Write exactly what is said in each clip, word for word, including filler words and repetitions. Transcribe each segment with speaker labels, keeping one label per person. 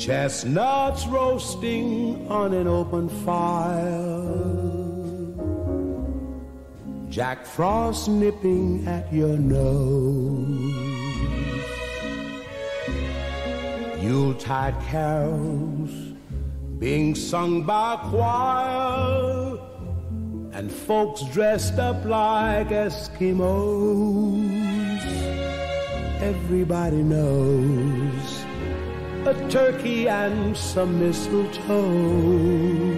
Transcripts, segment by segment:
Speaker 1: Chestnuts roasting on an open fire, Jack Frost nipping at your nose, Yuletide carols being sung by a choir, and folks dressed up like Eskimos. Everybody knows a turkey and some mistletoe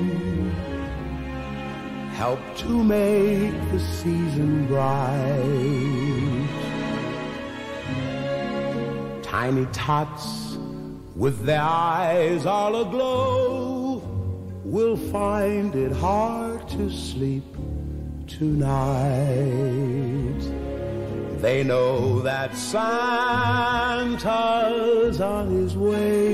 Speaker 1: help to make the season bright. Tiny tots with their eyes all aglow will find it hard to sleep tonight. They know that Santa's on his way.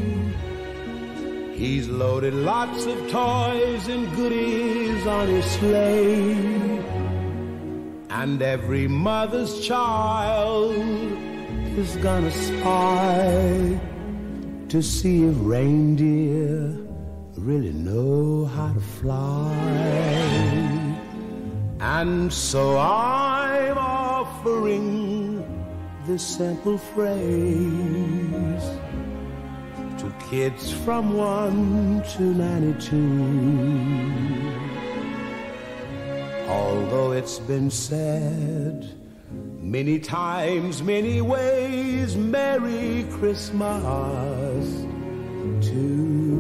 Speaker 1: He's loaded lots of toys and goodies on his sleigh, and every mother's child is gonna spy to see if reindeer really know how to fly. And so I'm offering this simple phrase to kids from one to ninety-two. Although it's been said many times, many ways, Merry Christmas to